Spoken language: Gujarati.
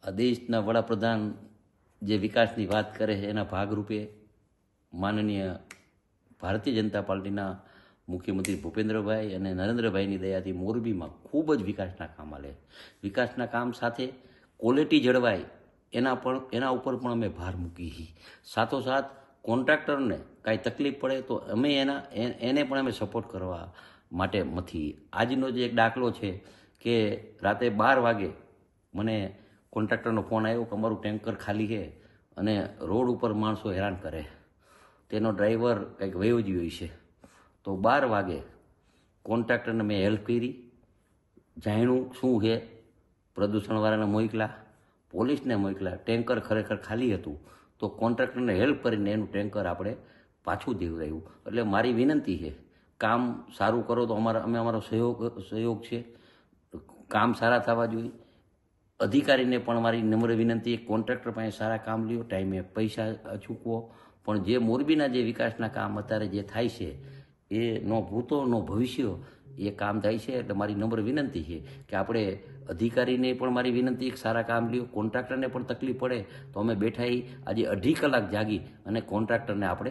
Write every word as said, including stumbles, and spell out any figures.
આ દેશના વડાપ્રધાન જે વિકાસની વાત કરે છે એના ભાગરૂપે માનનીય ભારતીય જનતા પાર્ટીના મુખ્યમંત્રી ભૂપેન્દ્રભાઈ અને નરેન્દ્રભાઈની દયાથી મોરબીમાં ખૂબ જ વિકાસના કામ આલે. વિકાસના કામ સાથે ક્વોલિટી જળવાય એના પણ એના ઉપર પણ અમે ભાર મૂકી છીએ. સાથોસાથ કોન્ટ્રાક્ટરને કાંઈ તકલીફ પડે તો અમે એના એને પણ અમે સપોર્ટ કરવા માટે મથી. આજનો જે એક દાખલો છે કે રાતે બાર વાગે મને કોન્ટ્રાક્ટરનો ફોન આવ્યો કે અમારું ટેન્કર ખાલી છે અને રોડ ઉપર માણસો હેરાન કરે, તેનો ડ્રાઈવર કંઈક વયો જ હોય છે. તો બાર વાગે કોન્ટ્રાક્ટરને મેં હેલ્પ કરી, જાણ્યું શું છે, પ્રદૂષણવાળાને મોકલા, પોલીસને મોકલા. ટેન્કર ખરેખર ખાલી હતું તો કોન્ટ્રાક્ટરને હેલ્પ કરીને એનું ટેન્કર આપણે પાછું દેવડાવ્યું. એટલે મારી વિનંતી છે, કામ સારું કરો તો અમારા અમે અમારો સહયોગ સહયોગ છે. કામ સારા થવા જોઈએ. અધિકારીને પણ મારી નમ્ર વિનંતી, કોન્ટ્રાક્ટર પાસે સારા કામ લ્યો, ટાઈમે પૈસા ચૂકવો. પણ જે મોરબીના જે વિકાસના કામ અત્યારે જે થાય છે એ નો ભૂતો નો ભવિષ્ય એ કામ થાય છે. એટલે મારી નમ્ર વિનંતી છે કે આપણે અધિકારીને પણ મારી વિનંતી એક સારા કામ લ્યો, કોન્ટ્રાક્ટરને પણ તકલીફ પડે તો અમે બેઠા આજે અઢી કલાક જાગી અને કોન્ટ્રાક્ટરને આપણે